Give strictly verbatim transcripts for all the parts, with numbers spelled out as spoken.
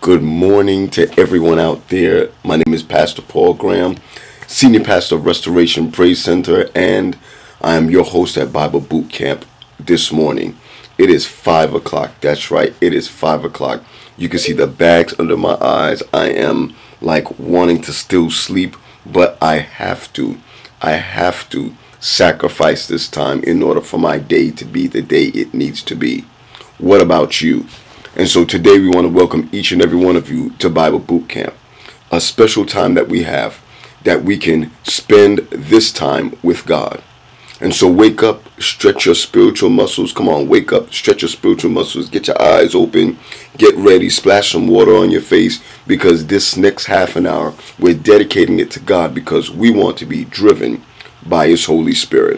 Good morning to everyone out there. My name is Pastor Paul Graham, Senior Pastor of Restoration Praise Center, and I am your host at Bible Boot Camp this morning. It is five o'clock. That's right. It is five o'clock. You can see the bags under my eyes. I am like wanting to still sleep, but I have to. I have to sacrifice this time in order for my day to be the day it needs to be. What about you? And so today we want to welcome each and every one of you to Bible Boot Camp, a special time that we have that we can spend this time with God. And so wake up, stretch your spiritual muscles. Come on, wake up, stretch your spiritual muscles, get your eyes open, get ready, splash some water on your face, because this next half an hour, we're dedicating it to God because we want to be driven by His Holy Spirit.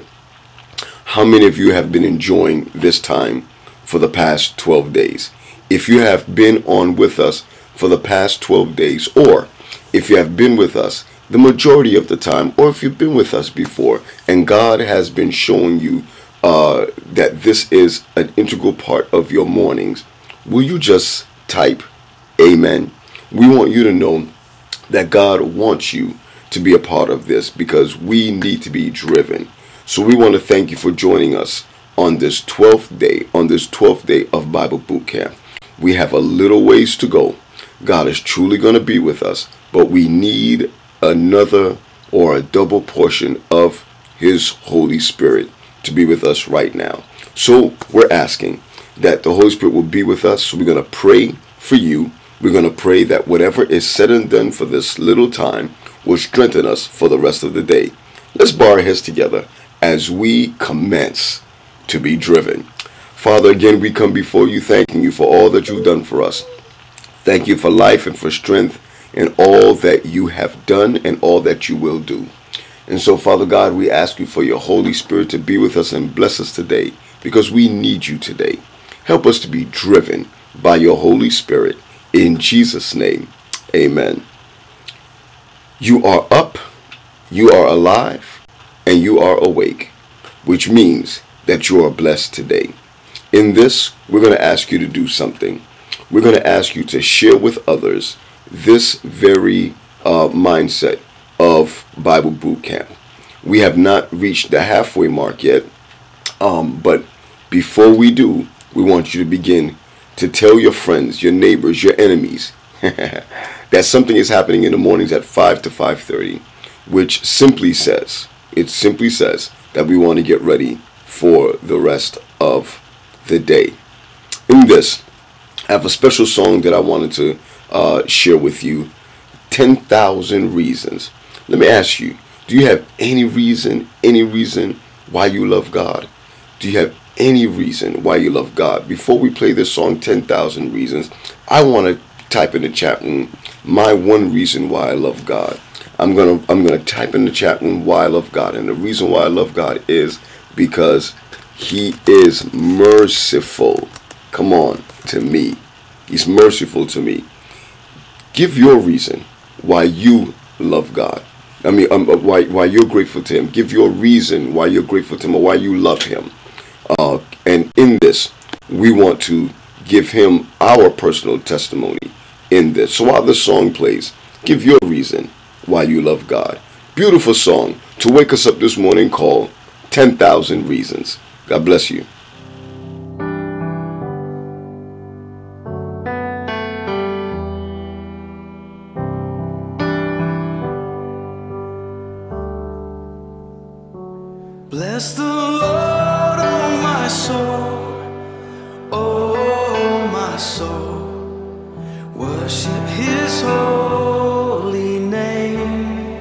How many of you have been enjoying this time for the past twelve days? If you have been on with us for the past twelve days, or if you have been with us the majority of the time, or if you've been with us before and God has been showing you uh, that this is an integral part of your mornings, will you just type amen? We want you to know that God wants you to be a part of this because we need to be driven. So we want to thank you for joining us on this twelfth day, on this twelfth day of Bible Boot Camp. We have a little ways to go. God is truly going to be with us, but we need another or a double portion of His Holy Spirit to be with us right now. So we're asking that the Holy Spirit will be with us. So we're going to pray for you. We're going to pray that whatever is said and done for this little time will strengthen us for the rest of the day. Let's bow our heads together as we commence to be driven. Father, again, we come before you thanking you for all that you've done for us. Thank you for life and for strength and all that you have done and all that you will do. And so, Father God, we ask you for your Holy Spirit to be with us and bless us today because we need you today. Help us to be driven by your Holy Spirit. In Jesus' name, amen. You are up, you are alive, and you are awake, which means that you are blessed today. In this, we're going to ask you to do something. We're going to ask you to share with others this very uh, mindset of Bible Boot Camp. We have not reached the halfway mark yet, um, but before we do, we want you to begin to tell your friends, your neighbors, your enemies that something is happening in the mornings at five to five thirty, which simply says, it simply says that we want to get ready for the rest of the day. In this, I have a special song that I wanted to uh, share with you, ten thousand Reasons. Let me ask you, do you have any reason, any reason why you love God? Do you have any reason why you love God? Before we play this song, ten thousand Reasons, I want to type in the chat room, my one reason why I love God. I'm going to I'm going to type in the chat room why I love God. And the reason why I love God is because He is merciful. Come on, to me. He's merciful to me. Give your reason why you love God. I mean, um, why why you're grateful to Him. Give your reason why you're grateful to Him or why you love Him. Uh, and in this, we want to give Him our personal testimony in this. So while the song plays, give your reason why you love God. Beautiful song to wake us up this morning called ten thousand Reasons. God bless you. Bless the Lord, oh my soul, oh my soul, worship His holy name,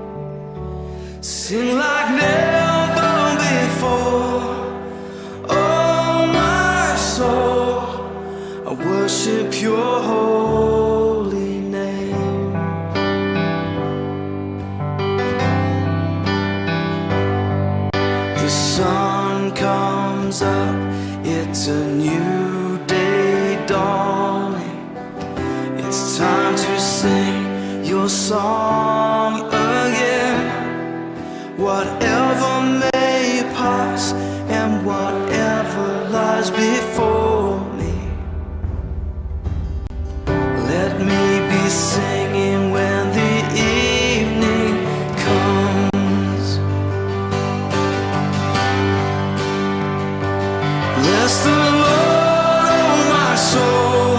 sing like never before, oh my soul, I worship your holy name. The sun comes up, it's a new day dawning. It's time to sing your song again. Whatever may pass and whatever lies before me, let singing when the evening comes. Bless the Lord, oh my soul,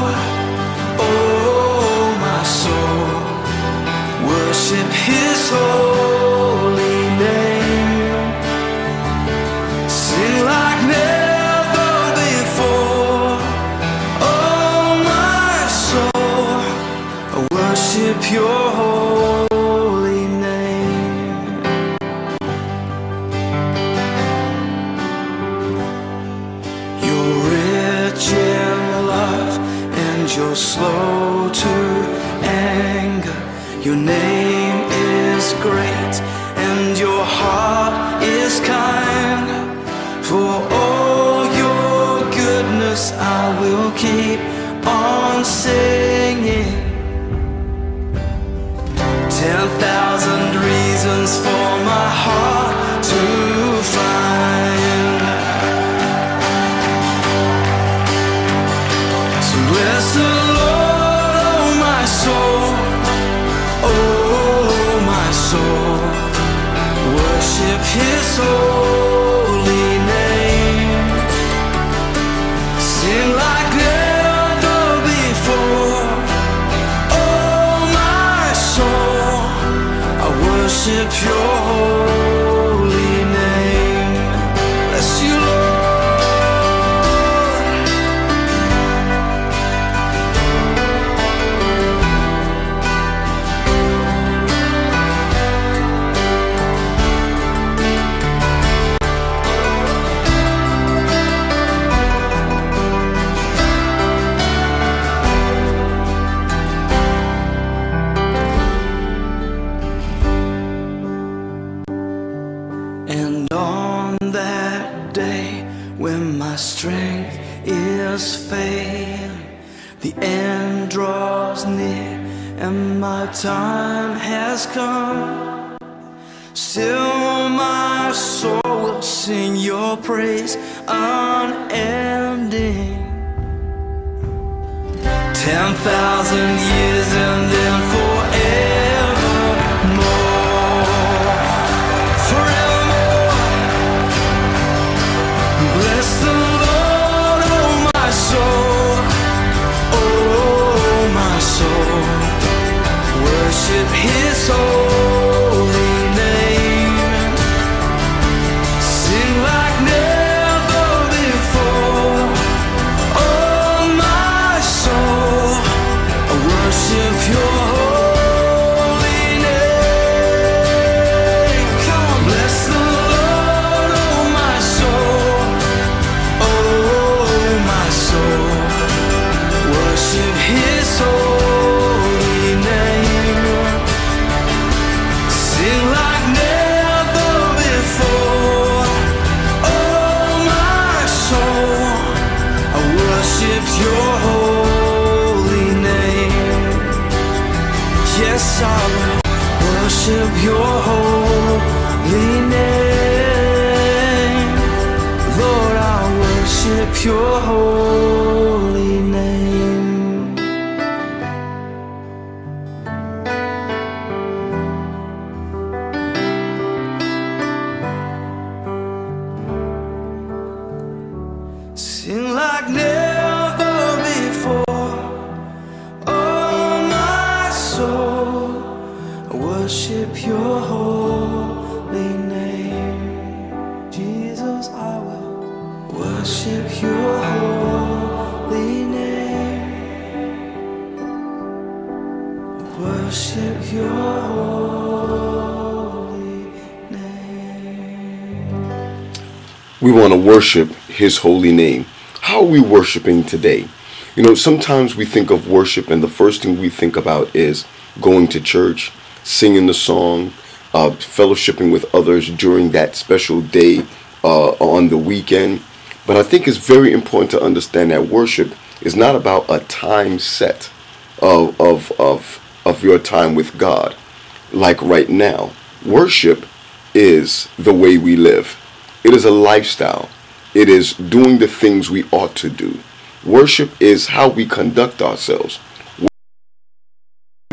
oh my soul, worship His holy name. Sing like never before, oh my soul, I worship your holy name. You're rich in love and you're slow to anger. Your name is great and your heart is kind. For all your goodness I will keep on singing. Ten thousand reasons for my heart to find. So bless the Lord, oh my soul, oh my soul, worship His holy name. Sing like never before, oh my soul, I worship your holy name. Bless you, Lord. And on that day when my strength is failing, the end draws near and my time has come, still my soul will sing your praise unending. Ten thousand years and then forevermore, forevermore. Bless the Lord, oh my soul, oh my soul, worship His holy name. Sing like never before, oh my soul, I worship your holy name. Come on, bless the Lord, oh my soul, oh my soul, worship His holy name. Sing like never before, oh my soul, I worship your holy name. Yes, I will worship your holy name. Lord, I worship your holy name. Sing like never before, oh my soul, I worship your holy name. Jesus, I will worship your holy name. Worship your holy name. We want to worship His holy name. How are we worshiping today? You know, sometimes we think of worship and the first thing we think about is going to church, singing the song, uh, fellowshipping with others during that special day uh, on the weekend. But I think it's very important to understand that worship is not about a time set of, of, of, of your time with God. Like right now, worship is the way we live. It is a lifestyle. It is doing the things we ought to do. Worship is how we conduct ourselves.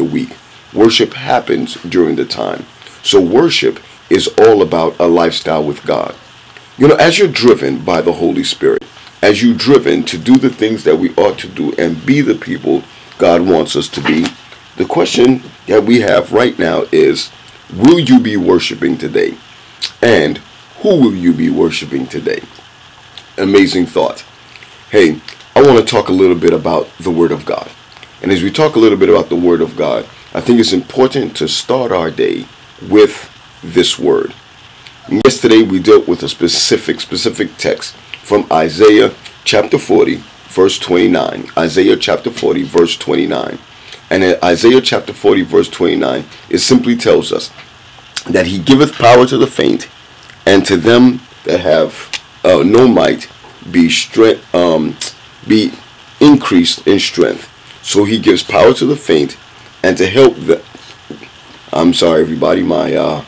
worship happens during the time. So worship is all about a lifestyle with God. You know, as you're driven by the Holy Spirit, as you're driven to do the things that we ought to do and be the people God wants us to be, the question that we have right now is, will you be worshiping today? And who will you be worshiping today? Amazing thought. Hey, I want to talk a little bit about the Word of God. And as we talk a little bit about the Word of God, I think it's important to start our day with this word. And yesterday we dealt with a specific, specific text from Isaiah chapter forty, verse twenty-nine. Isaiah chapter forty, verse twenty-nine. And in Isaiah chapter forty, verse twenty-nine, it simply tells us that he giveth power to the faint, and to them that have uh, no might be strength, um, be increased in strength. So he gives power to the faint, and to help the. I'm sorry, everybody. My uh,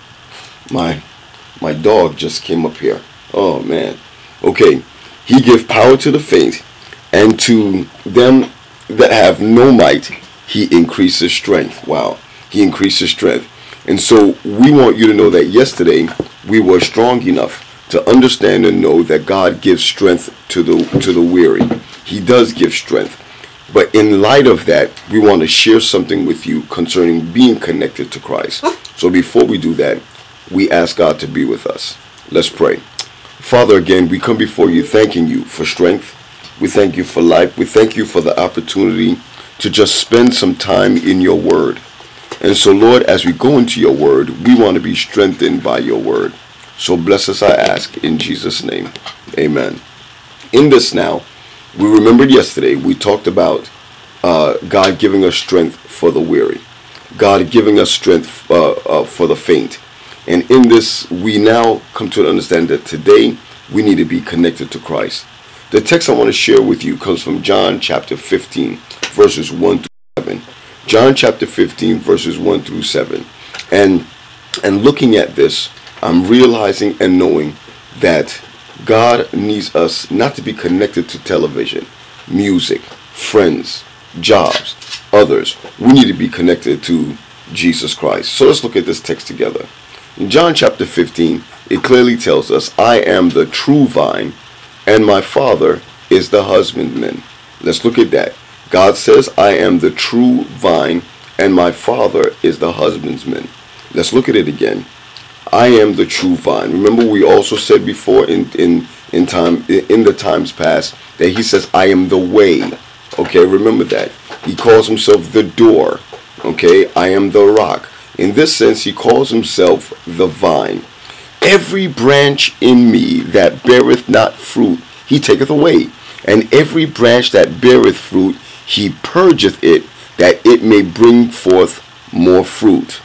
my my dog just came up here. Oh man. Okay. He gives power to the faint, and to them that have no might, he increases strength. Wow. He increases strength. And so we want you to know that yesterday we were strong enough to understand and know that God gives strength to the to the weary. He does give strength. But in light of that, we want to share something with you concerning being connected to Christ. So before we do that, we ask God to be with us. Let's pray. Father, again, we come before you thanking you for strength. We thank you for life. We thank you for the opportunity to just spend some time in your word. And so, Lord, as we go into your word, we want to be strengthened by your word. So bless us, I ask, in Jesus' name. Amen. In this now, we remembered yesterday, we talked about uh, God giving us strength for the weary. God giving us strength uh, uh, for the faint. And in this, we now come to understand that today, we need to be connected to Christ. The text I want to share with you comes from John chapter fifteen, verses one through seven. John chapter fifteen, verses one through seven. And, and looking at this, I'm realizing and knowing that God needs us not to be connected to television, music, friends, jobs, others. We need to be connected to Jesus Christ. So let's look at this text together. In John chapter fifteen, it clearly tells us, I am the true vine, and my Father is the husbandman. Let's look at that. God says, I am the true vine, and my Father is the husbandman. Let's look at it again. I am the true vine. Remember, we also said before in in in time in the times past that he says, I am the way. Okay, remember that. He calls himself the door. Okay, I am the rock. In this sense, he calls himself the vine. Every branch in me that beareth not fruit, he taketh away. And every branch that beareth fruit, he purgeth it, that it may bring forth more fruit.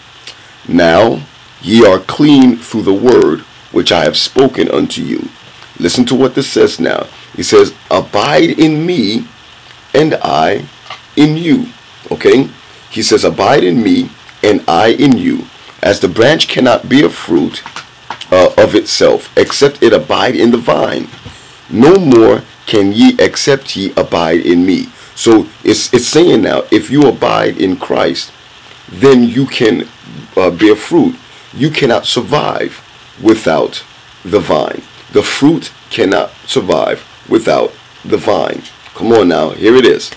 Now ye are clean through the word which I have spoken unto you. Listen to what this says now. It says, abide in me, and I in you. Okay? He says, abide in me, and I in you. As the branch cannot bear fruit uh, of itself, except it abide in the vine, no more can ye except ye abide in me. So it's, it's saying now, if you abide in Christ, then you can uh, bear fruit. You cannot survive without the vine. The fruit cannot survive without the vine. Come on now, here it is.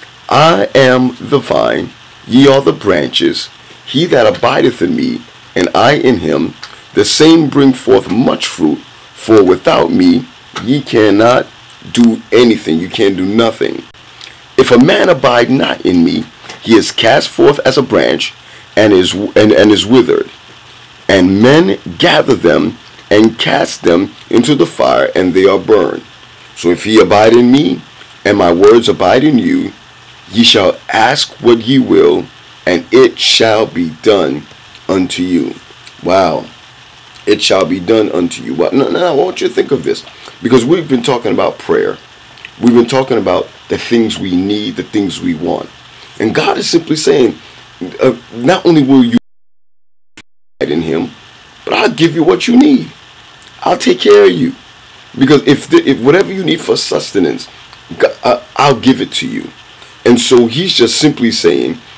I am the vine, ye are the branches. He that abideth in me, and I in him, the same bring forth much fruit. For without me, ye cannot do anything. You can do nothing. If a man abide not in me, he is cast forth as a branch, and is and, and is withered. And men gather them and cast them into the fire, and they are burned. So if ye abide in me, and my words abide in you, ye shall ask what ye will, and it shall be done unto you. Wow. It shall be done unto you. Well, now, now I want you to think of this, because we've been talking about prayer. We've been talking about the things we need, the things we want. And God is simply saying, uh, not only will you abide in him, but I'll give you what you need. I'll take care of you. Because if, the, if whatever you need for sustenance, God, uh, I'll give it to you. And so he's just simply saying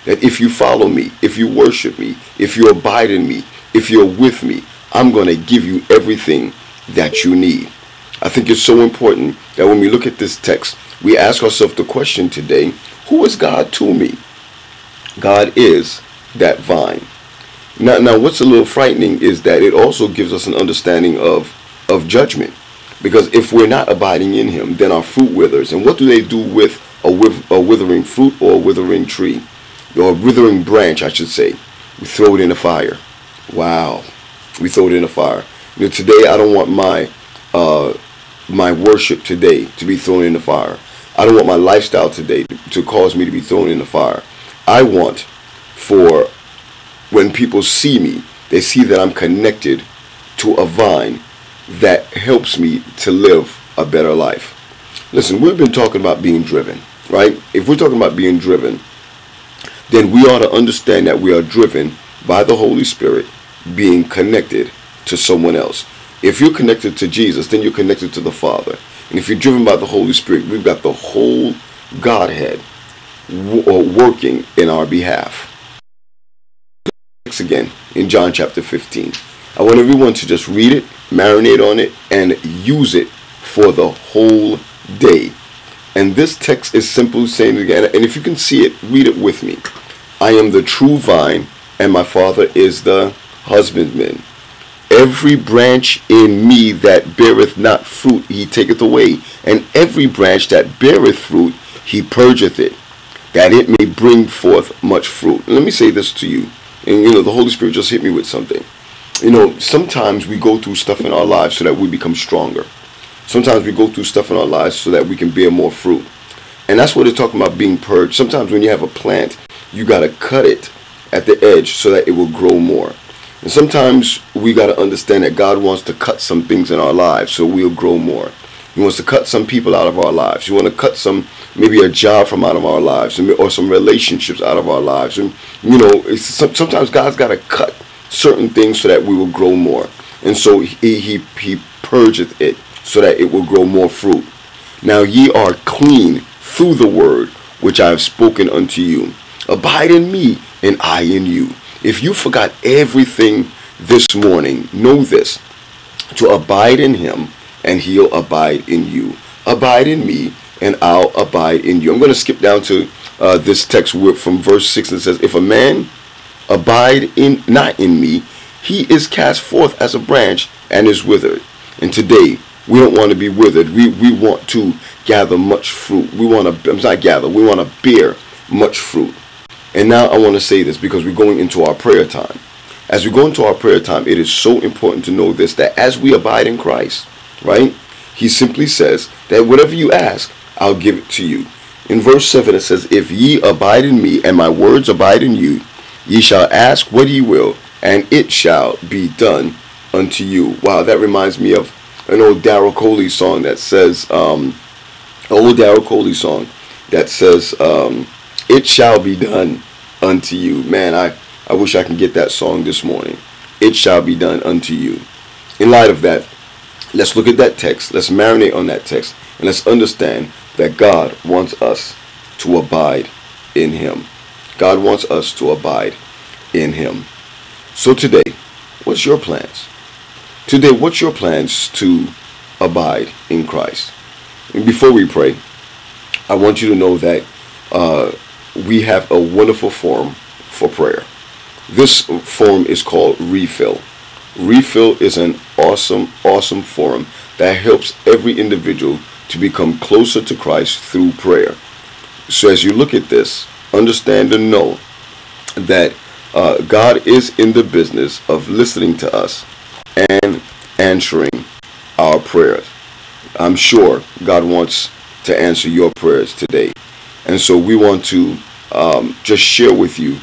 that if you follow me, if you worship me, if you abide in me, if you're with me, I'm going to give you everything that you need. I think it's so important that when we look at this text, we ask ourselves the question today, who is God to me? God is that vine. Now, now what's a little frightening is that it also gives us an understanding of, of judgment. Because if we're not abiding in him, then our fruit withers. And what do they do with a, with a withering fruit or a withering tree? Or a withering branch, I should say. We throw it in the fire. Wow. We throw it in the fire. You know, today I don't want my uh, my worship today to be thrown in the fire. I don't want my lifestyle today to, to cause me to be thrown in the fire. I want for when people see me, they see that I'm connected to a vine that helps me to live a better life. Listen, we've been talking about being driven, right? If we're talking about being driven, then we ought to understand that we are driven by the Holy Spirit being connected to someone else. If you're connected to Jesus, then you're connected to the Father. And if you're driven by the Holy Spirit, we've got the whole Godhead w- working in our behalf. Again, in John chapter fifteen. I want everyone to just read it, marinate on it, and use it for the whole day. And this text is simply saying it again, and if you can see it, read it with me. I am the true vine, and my Father is the husbandman. Every branch in me that beareth not fruit, he taketh away. And every branch that beareth fruit, he purgeth it, that it may bring forth much fruit. And let me say this to you. And, you know, the Holy Spirit just hit me with something. You know, sometimes we go through stuff in our lives so that we become stronger. Sometimes we go through stuff in our lives so that we can bear more fruit. And that's what it's talking about, being purged. Sometimes when you have a plant, you got to cut it at the edge so that it will grow more. And sometimes we got to understand that God wants to cut some things in our lives so we'll grow more. He wants to cut some people out of our lives. He wants to cut some, maybe a job from out of our lives, or some relationships out of our lives. And, you know, it's, sometimes God's got to cut certain things so that we will grow more. And so he, he, he purgeth it so that it will grow more fruit. Now ye are clean through the word which I have spoken unto you. Abide in me, and I in you. If you forgot everything this morning, know this: to abide in him, and he'll abide in you. Abide in me, and I'll abide in you. I'm going to skip down to uh, this text from verse six. It says, if a man abide in not in me, he is cast forth as a branch and is withered. And today, we don't want to be withered. We, we want to gather much fruit. We want to, I'm not gather, we want to bear much fruit. And now I want to say this because we're going into our prayer time. As we go into our prayer time, it is so important to know this, that as we abide in Christ, right, he simply says that whatever you ask, I'll give it to you. In verse seven, it says, if ye abide in me, and my words abide in you, ye shall ask what ye will, and it shall be done unto you. Wow, that reminds me of an old Darryl Coley song that says, um, an old Darryl Coley song that says, um, it shall be done unto you. Man, I, I wish I can get that song this morning. It shall be done unto you. In light of that, let's look at that text. Let's marinate on that text. And let's understand that God wants us to abide in him. God wants us to abide in him. So today, what's your plans? Today, what's your plans to abide in Christ? And before we pray, I want you to know that uh, we have a wonderful forum for prayer. This forum is called Refill. Refill is an awesome, awesome forum that helps every individual to become closer to Christ through prayer. So as you look at this, understand and know that uh, God is in the business of listening to us and answering our prayers. I'm sure God wants to answer your prayers today. And so we want to um, just share with you,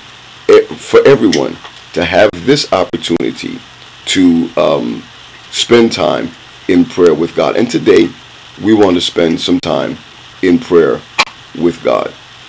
for everyone to have this opportunity to um, spend time in prayer with God. And today, we want to spend some time in prayer with God.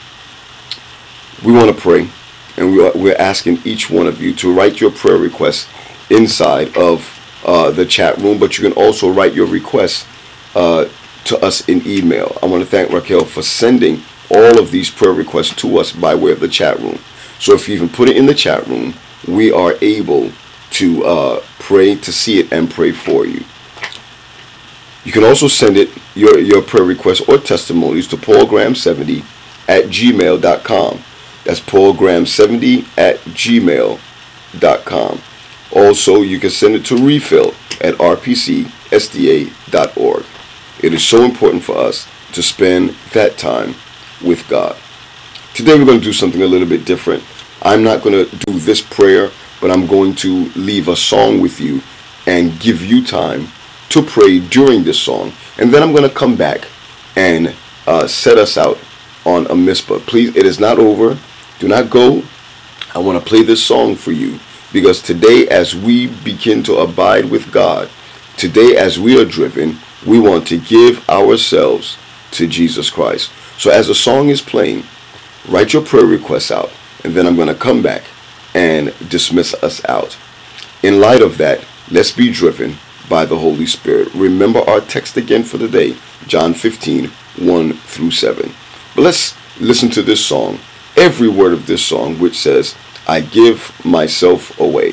We want to pray, and we are, we're asking each one of you to write your prayer requests inside of uh, the chat room, but you can also write your requests uh, to us in email. I want to thank Raquel for sending all of these prayer requests to us by way of the chat room. So if you even put it in the chat room, we are able to uh, pray, to see it and pray for you. You can also send it, your, your prayer requests or testimonies, to paul graham seventy at gmail dot com. That's paul graham seventy at gmail dot com. Also, you can send it to refill at r p c s d a dot org. It is so important for us to spend that time with God. Today we're going to do something a little bit different. I'm not going to do this prayer, but I'm going to leave a song with you and give you time to pray during this song. And then I'm going to come back and uh, set us out on a mitzvah. Please, it is not over. Do not go. I want to play this song for you, because today, as we begin to abide with God, today as we are driven, we want to give ourselves to Jesus Christ. So as the song is playing, write your prayer requests out, and then I'm going to come back and dismiss us out. In light of that, let's be driven by the Holy Spirit. Remember our text again for the day, John fifteen, one through seven. But let's listen to this song, every word of this song, which says, I give myself away.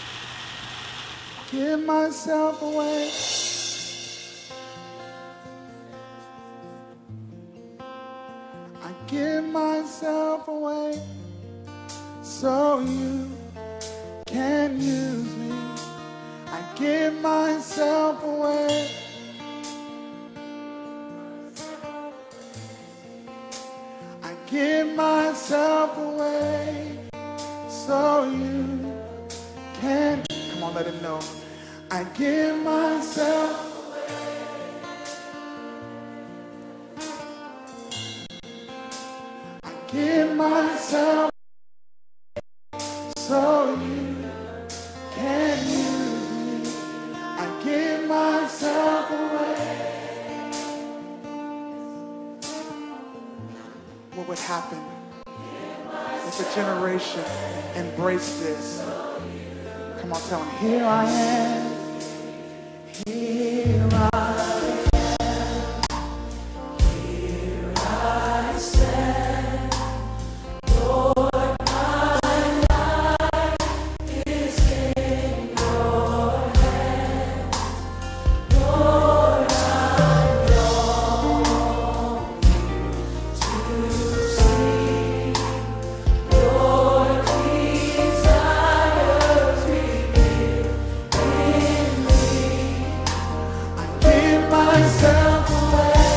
Give myself away. I give myself away so you can use me. I give myself away. I give myself away so you can. Come on, let him know. I give myself. I give myself so you can use me. I give myself away. What would happen if a generation embraced this? Come on, tell him, here I am. Here I am. Here I stand. Lord, my life is in your hands. Lord, I long to see your desires revealed in me. I give myself away.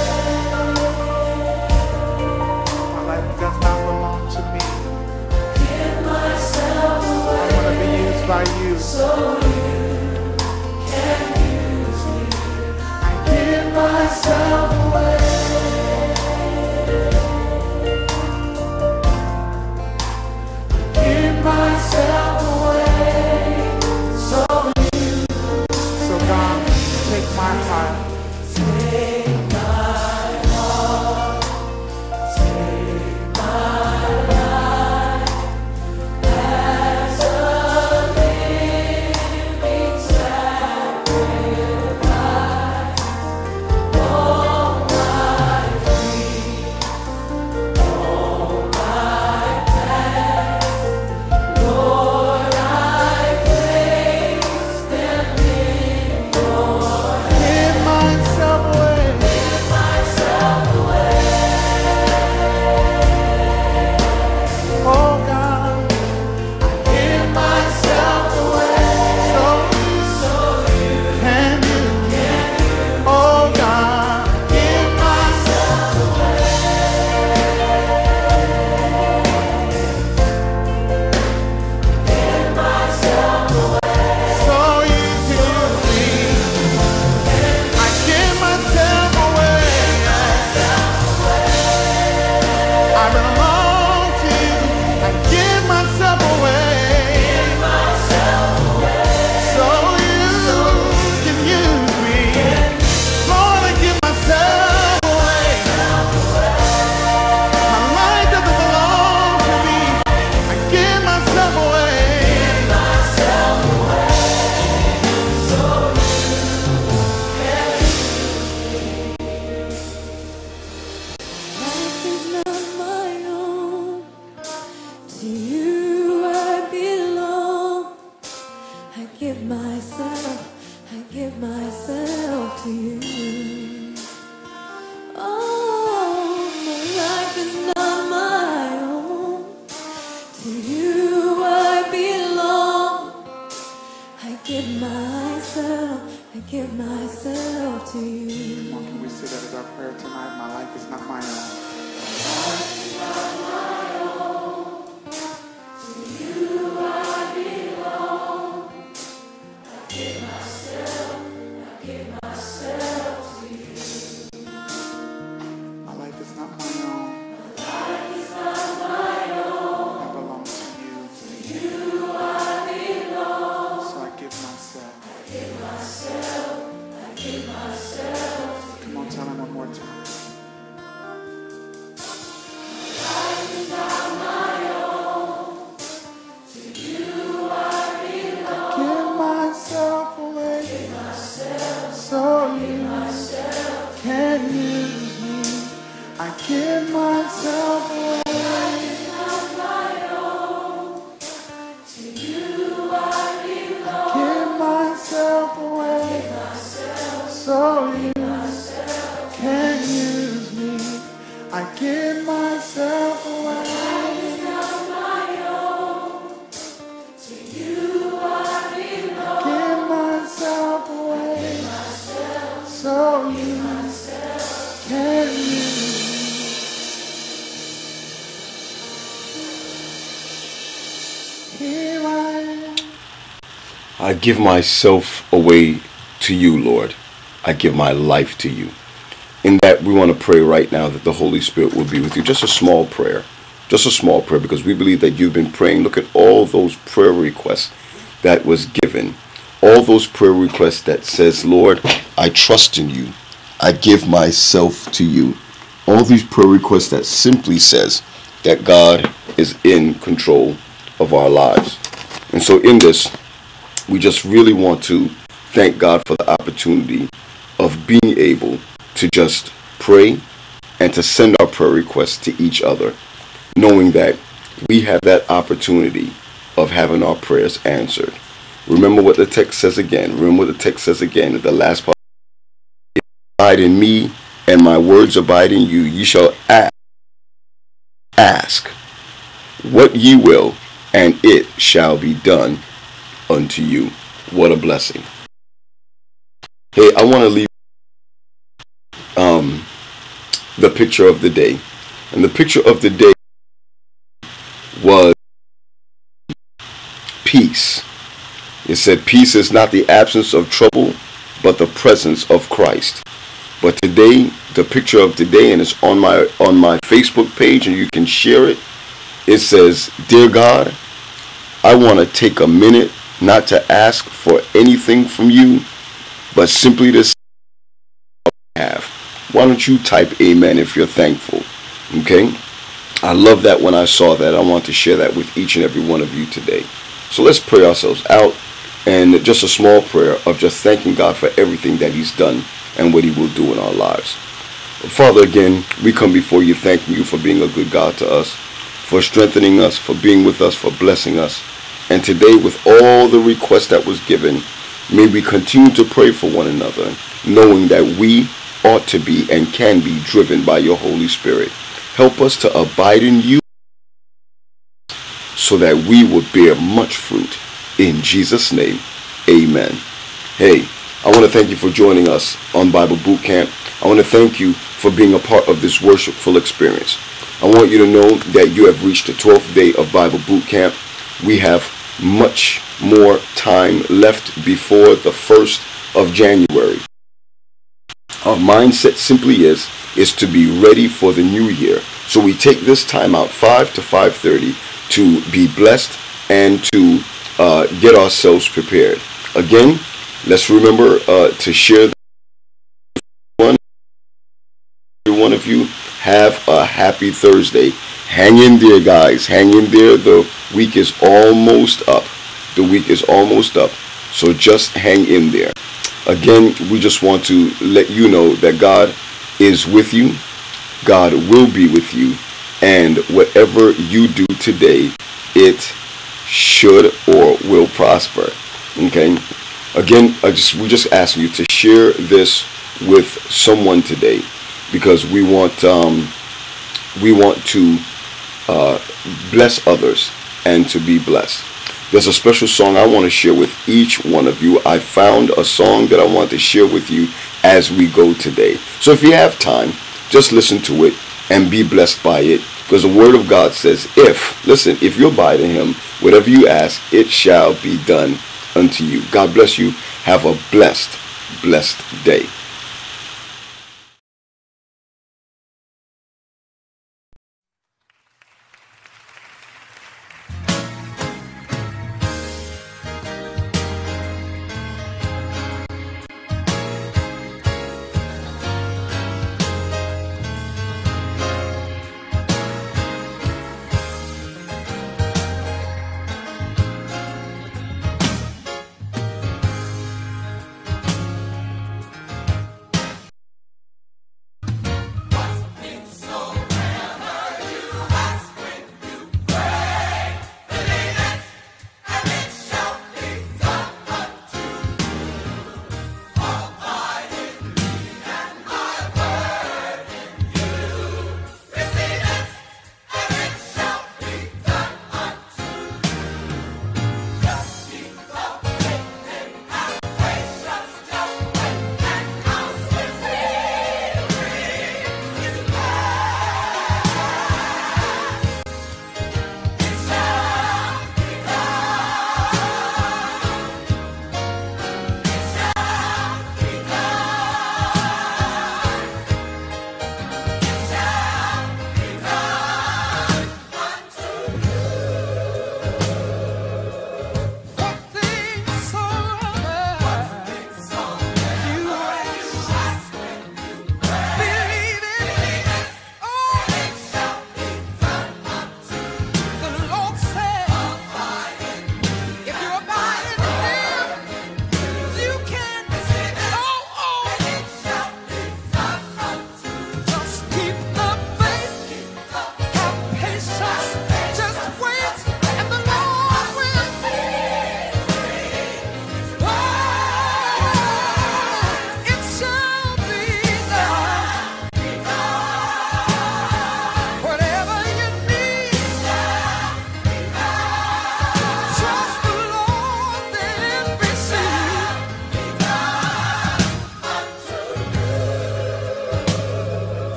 My life does not belong to me. Give myself away. I want to be used by you. So you can use me. I give myself away. Give myself away. So you. So God, take my heart. Take my heart. Take my life as a living sacrifice. All my dreams, all my plans, Lord, I place them in your hands. Give myself away. Give myself away. Oh God, I give myself away so you can use. Oh God, I give myself away. Give myself away so you can use me. I give myself away. I belong to you. I give myself away. So you can use me. Lord, I give myself away. My life doesn't belong to me. I give myself away. Life is not my own. To you Here I am. I give myself away to you, Lord. I give my life to you. In that, we want to pray right now that the Holy Spirit will be with you. Just a small prayer. Just a small prayer, because we believe that you've been praying. Look at all those prayer requests that was given. All those prayer requests that says, Lord, I trust in you. I give myself to you. All these prayer requests that simply says that God is in control of our lives. And so in this, we just really want to thank God for the opportunity of being able to just pray and to send our prayer requests to each other, knowing that we have that opportunity of having our prayers answered. Remember what the text says again. Remember what the text says again at the last part. Abide in me, and my words abide in you. Ye shall ask, ask what ye will, and it shall be done unto you. What a blessing. Hey, I want to leave um, the picture of the day. And the picture of the day was peace. It said peace is not the absence of trouble, but the presence of Christ. But today, the picture of today, and it's on my on my Facebook page, and you can share it. It says, Dear God, I want to take a minute not to ask for anything from you, but simply to say I have. Why don't you type amen if you're thankful? Okay? I love that when I saw that. I want to share that with each and every one of you today. So let's pray ourselves out, and just a small prayer of just thanking God for everything that he's done and what he will do in our lives. Father, again, we come before you thanking you for being a good God to us, for strengthening us, for being with us, for blessing us. And today, with all the requests that was given, may we continue to pray for one another, knowing that we ought to be and can be driven by your Holy Spirit. Help us to abide in you so that we will bear much fruit. In Jesus' name, amen. Hey, I want to thank you for joining us on Bible Boot Camp. I want to thank you for being a part of this worshipful experience. I want you to know that you have reached the twelfth day of Bible Boot Camp. We have much more time left before the first of January. Our mindset simply is, is to be ready for the new year. So we take this time out, five to five thirty, to be blessed and to uh, get ourselves prepared. Again, let's remember uh, to share. One, one of you have a happy Thursday. Hang in there, guys. Hang in there. The week is almost up. The week is almost up. So just hang in there. Again, we just want to let you know that God is with you. God will be with you. And whatever you do today, it should or will prosper. Okay? Again, I just we just ask you to share this with someone today, because we want um, we want to uh, bless others and to be blessed. There's a special song I want to share with each one of you. I found a song that I want to share with you as we go today. So if you have time, just listen to it and be blessed by it, because the word of God says, if, listen, if you abide in him, whatever you ask, it shall be done unto you. God bless you. Have a blessed, blessed day.